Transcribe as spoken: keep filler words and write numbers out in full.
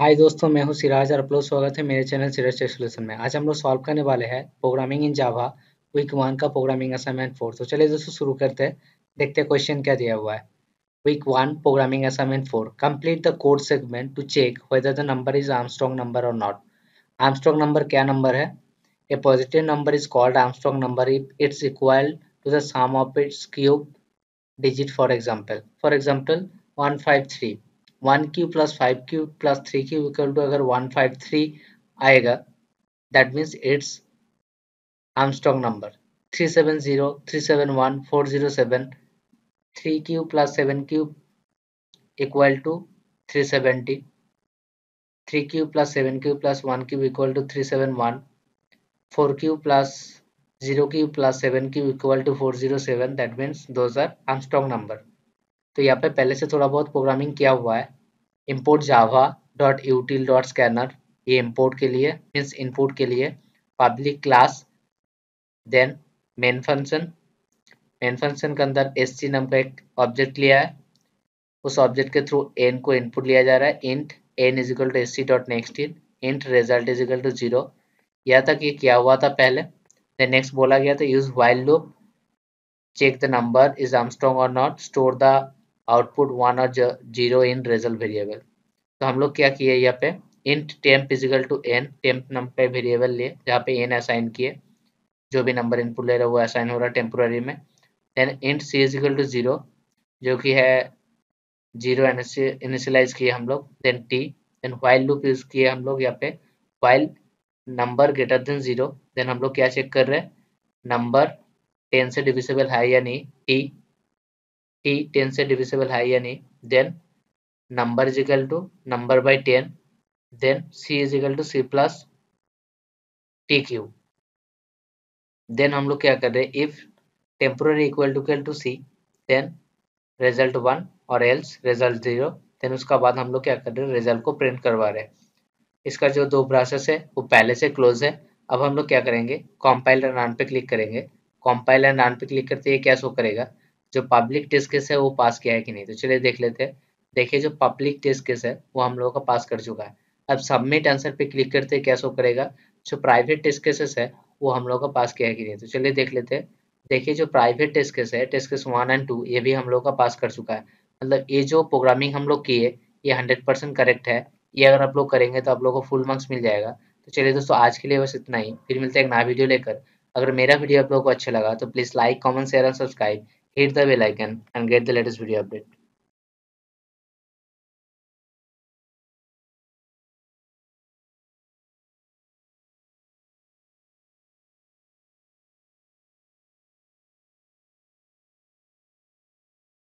हाय दोस्तों, मैं हूं सिराज और आप लोग स्वागत है मेरे चैनल सिराज टेक सॉल्यूशन में। आज हम लोग सॉल्व करने वाले हैं programming in Java week one का प्रोग्रामिंग असाइनमेंट फोर। तो चलिए दोस्तों शुरू करते हैं, देखते हैं क्वेश्चन क्या दिया हुआ है। Week one programming assignment four, complete the code segment to check whether the number is Armstrong number और नॉट। आर्मस्ट्रांग नंबर क्या नंबर है? A positive number is called Armstrong number if it's equal to the sum of its cube digit. For example for example one five three, one cube plus five cube plus three cube equal to अगर one five three आएगा, that means it's Armstrong number. three seven zero, three seven one, four zero seven, three cube plus seven cube equal to three seventy, three cube plus seven cube plus one cube equal to three seventy-one, four cube plus zero cube plus seven cube equal to four zero seven, that means those are Armstrong number. तो यहाँ पे पहले से थोड़ा बहुत programming किया हुआ है। import java dot util dot scanner, ये import के लिए मीन्स इनपुट के लिए public class, then main function. Main function के अंदर sc नाम का एक ऑब्जेक्ट लिया है, उस ऑब्जेक्ट के थ्रू n को इनपुट लिया जा रहा है। int n is equal to sc dot next in, int result is equal to zero। यहाँ तक ये किया हुआ था पहले। देन नेक्स्ट बोला गया था use while loop, check the number is Armstrong or not, store the output one और जीरो इन रिजल्ट वेरिएबल। तो हम लोग क्या किए यहाँ पे int temp equal to n, temp नाम पे वेरिएबल लिए जहाँ पे n असाइन किए, जो भी नंबर इनपुट ले रहा है वो असाइन हो रहा है टेम्पोररी में। Then int c is equal to zero, जो कि है जीरो इनिशियलाइज किए हम लोग। Then t, then while loop use किए हम लोग यहाँ पे while number greater than zero. Then हम लोग क्या चेक कर रहे हैं, नंबर टेन से डिविजिबल है या नहीं, t t टेन से डिविजिबल है या नहीं। Then number is equal to number by ten, then c is equal to c plus t q. देन हम लोग क्या कर रहे हैं, if temporary equal to equal to c, then result one और एल्स रिजल्ट जीरो। देन उसका बाद हम लोग क्या कर रहे हैं, रिजल्ट को प्रिंट करवा रहे हैं। इसका जो दो ब्रासेस है वो पहले से क्लोज है। अब हम लोग क्या करेंगे, कंपाइल एंड रन पे क्लिक करेंगे। कंपाइल एंड रन पे क्लिक करते ही क्या शो करेगा, जो पब्लिक टेस्ट केस है वो पास किया है कि नहीं। तो चलिए देख लेते हैं। देखिए जो पब्लिक टेस्ट केस है वो हम लोगों का पास कर चुका है। अब सबमिट आंसर पे क्लिक करते क्या शो करेगा, जो प्राइवेट टेस्ट केसेस है वो हम लोग का पास किया है कि नहीं। तो चलिए देख लेते हैं। देखिए जो प्राइवेट टेस्ट केस है, test case one and two, ये भी हम लोग का पास कर चुका है। मतलब ये जो प्रोग्रामिंग हम लोग किए ये हंड्रेड परसेंट करेक्ट है। ये अगर आप लोग करेंगे तो आप लोग को फुल मार्क्स मिल जाएगा। तो चलिए दोस्तों आज के लिए बस इतना ही, फिर मिलते हैं एक नया वीडियो लेकर। अगर मेरा वीडियो आप लोगों को अच्छा लगा तो please like, comment, share and subscribe, hit the bell icon and get the latest video update.